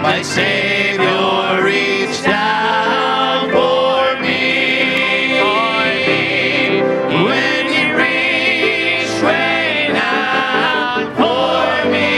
my Savior reached down for me. When he reached way down for me,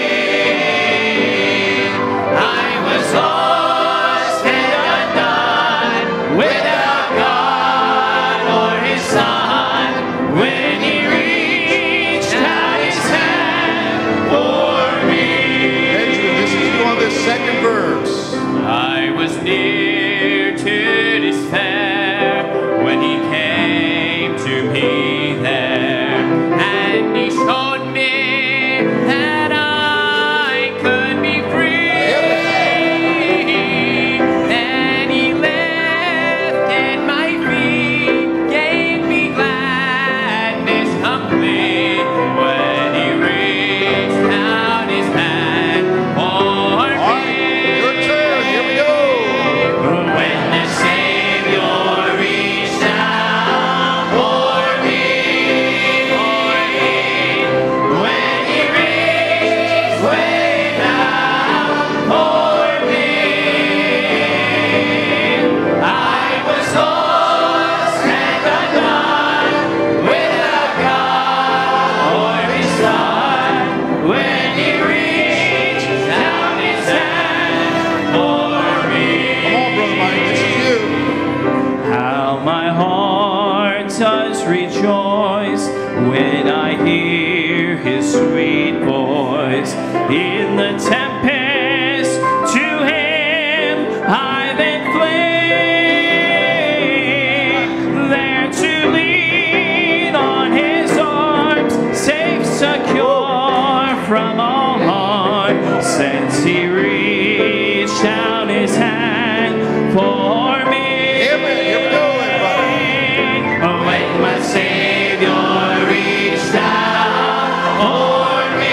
I was lost and undone, without God or his Son. When he reached out his hand for me. Benjamin, this is on the second verse. I was near to despair when he came to me there, and he showed me that I could be free. Then he lifted my feet, gave me gladness complete when he reached out his hand for me. Your turn. Here we go. When the Savior reached out for me, when he reached way down for me, I was lost and undone, without God or his Son. When he reached out his hand for me. Come on, Brother Mike. This is you. How my heart does rejoice when I hear his sweet voice. In the tempest, to him I then flee, there to lean on his arms, safe, secure from all harm, since he reached out his hand for me. Here we go, everybody. When my Savior reached out for me,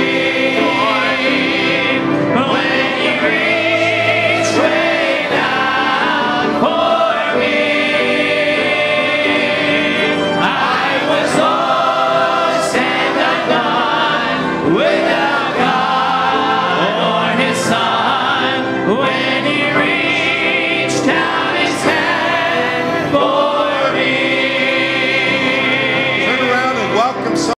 when he reached way down for me, I was lost and undone, without God or his Son. When